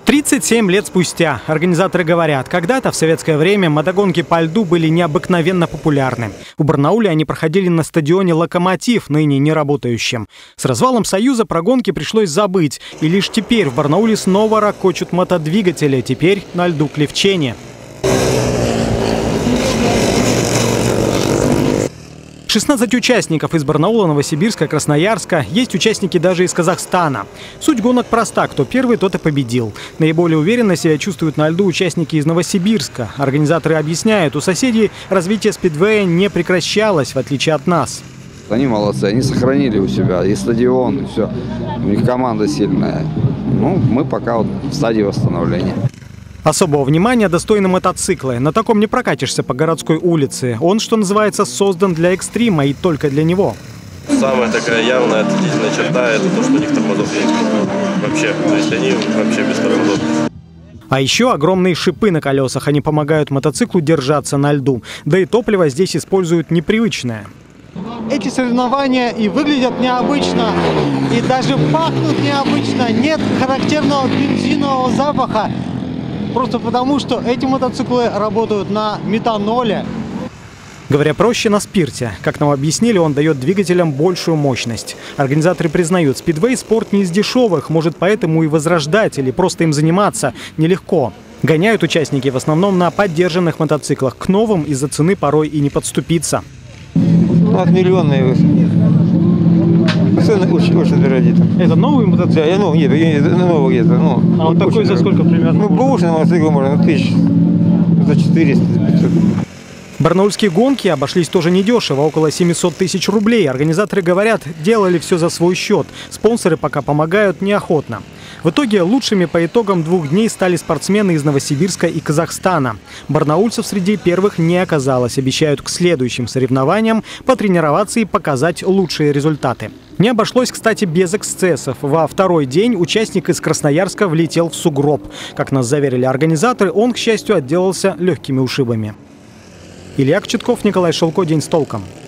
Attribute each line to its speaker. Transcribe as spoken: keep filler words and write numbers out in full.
Speaker 1: тридцать семь лет спустя организаторы говорят, когда-то в советское время мотогонки по льду были необыкновенно популярны. В Барнауле они проходили на стадионе «Локомотив», ныне не работающем. С развалом Союза про гонки пришлось забыть. И лишь теперь в Барнауле снова ракочут мотодвигатели, теперь на льду Клевчене. шестнадцать участников из Барнаула, Новосибирска, Красноярска. Есть участники даже из Казахстана. Суть гонок проста. Кто первый, тот и победил. Наиболее уверенно себя чувствуют на льду участники из Новосибирска. Организаторы объясняют, у соседей развитие спидвея не прекращалось, в отличие от нас.
Speaker 2: Они молодцы, они сохранили у себя и стадион, и все. У них команда сильная. Ну, мы пока вот в стадии восстановления.
Speaker 1: Особого внимания достойны мотоциклы. На таком не прокатишься по городской улице. Он, что называется, создан для экстрима и только для него.
Speaker 3: Самая такая явная отличительная черта – это то, что у них тормозов нет. Вообще, то есть они вообще без тормозов.
Speaker 1: А еще огромные шипы на колесах. Они помогают мотоциклу держаться на льду. Да и топливо здесь используют непривычное.
Speaker 4: Эти соревнования и выглядят необычно, и даже пахнут необычно. Нет характерного бензинового запаха. Просто потому, что эти мотоциклы работают на метаноле.
Speaker 1: Говоря проще, на спирте. Как нам объяснили, он дает двигателям большую мощность. Организаторы признают, спидвей – спорт не из дешевых, может поэтому и возрождать или просто им заниматься нелегко. Гоняют участники в основном на поддержанных мотоциклах. К новым из-за цены порой и не подступиться.
Speaker 5: От миллионные. Очень, очень дорогие.
Speaker 1: Это новый мотоцикл?
Speaker 5: Да, я новый, нет, я новый где-то. Ну,
Speaker 1: а вот такой за сколько примерно?
Speaker 5: Ну, бэушный мотоцикл можно, тысяч за четыреста пятьсот.
Speaker 1: Барнаульские гонки обошлись тоже недешево, около семисот тысяч рублей. Организаторы говорят, делали все за свой счет. Спонсоры пока помогают неохотно. В итоге лучшими по итогам двух дней стали спортсмены из Новосибирска и Казахстана. Барнаульцев среди первых не оказалось. Обещают к следующим соревнованиям потренироваться и показать лучшие результаты. Не обошлось, кстати, без эксцессов. Во второй день участник из Красноярска влетел в сугроб. Как нас заверили организаторы, он, к счастью, отделался легкими ушибами. Илья Кочетков, Николай Шелко. День с толком.